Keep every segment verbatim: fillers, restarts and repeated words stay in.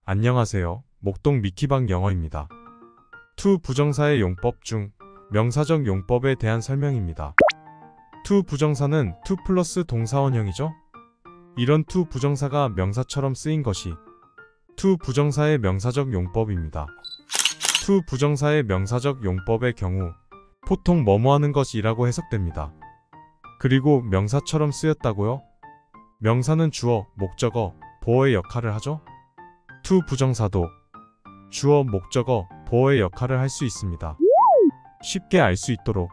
안녕하세요. 목동 미키방 영어입니다. to 부정사의 용법 중 명사적 용법에 대한 설명입니다. to 부정사는 to 플러스 동사원형이죠. 이런 to 부정사가 명사처럼 쓰인 것이 to 부정사의 명사적 용법입니다. to 부정사의 명사적 용법의 경우 보통 뭐뭐 하는 것이라고 해석됩니다. 그리고 명사처럼 쓰였다고요? 명사는 주어, 목적어, 보어의 역할을 하죠. to 부정사도 주어, 목적어, 보어의 역할을 할 수 있습니다. 쉽게 알 수 있도록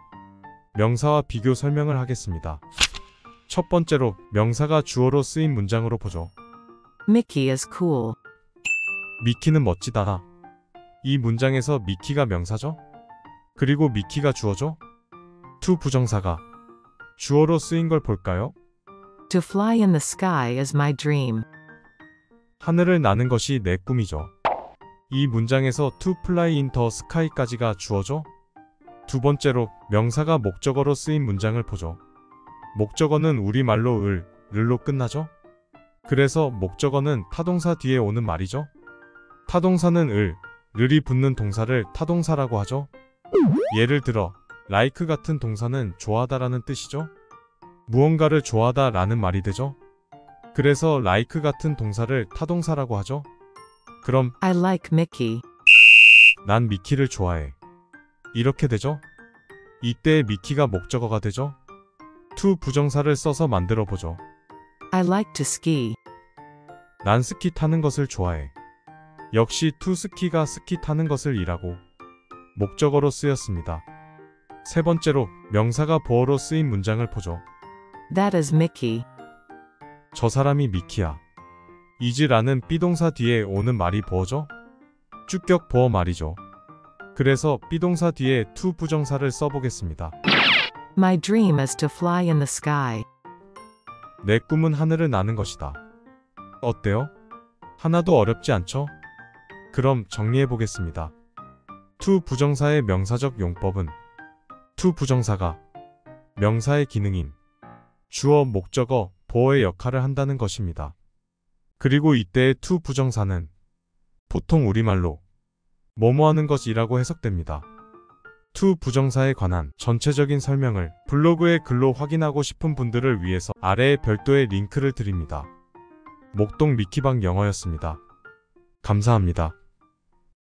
명사와 비교 설명을 하겠습니다. 첫 번째로 명사가 주어로 쓰인 문장으로 보죠. Mickey is cool. 미키는 멋지다. 이 문장에서 미키가 명사죠? 그리고 미키가 주어죠? to 부정사가 주어로 쓰인 걸 볼까요? To fly in the sky is my dream. 하늘을 나는 것이 내 꿈이죠. 이 문장에서 to fly in the sky까지가 주어죠? 두 번째로 명사가 목적어로 쓰인 문장을 보죠. 목적어는 우리말로 을, 를로 끝나죠? 그래서 목적어는 타동사 뒤에 오는 말이죠. 타동사는 을, 를이 붙는 동사를 타동사라고 하죠. 예를 들어 like 같은 동사는 좋아하다라는 뜻이죠. 무언가를 좋아하다 라는 말이 되죠. 그래서 like 같은 동사를 타동사라고 하죠. 그럼 I like Mickey. 난 미키를 좋아해. 이렇게 되죠. 이때 미키가 목적어가 되죠. to 부정사를 써서 만들어 보죠. I like to ski. 난 스키 타는 것을 좋아해. 역시 to 스키가 스키 타는 것을 이라고 목적어로 쓰였습니다. 세 번째로 명사가 보어로 쓰인 문장을 보죠. That is Mickey. 저 사람이 미키야. is라는 비동사 뒤에 오는 말이 보어죠? 주격 보어 말이죠. 그래서 비동사 뒤에 to 부정사를 써보겠습니다. My dream is to fly in the sky. 내 꿈은 하늘을 나는 것이다. 어때요? 하나도 어렵지 않죠? 그럼 정리해보겠습니다. to 부정사의 명사적 용법은 to 부정사가 명사의 기능인 주어, 목적어, 보어의 역할을 한다는 것입니다. 그리고 이때의 to 부정사는 보통 우리말로 뭐뭐 하는 것이라고 해석됩니다. to 부정사에 관한 전체적인 설명을 블로그의 글로 확인하고 싶은 분들을 위해서 아래에 별도의 링크를 드립니다. 목동 미키방 영어였습니다. 감사합니다.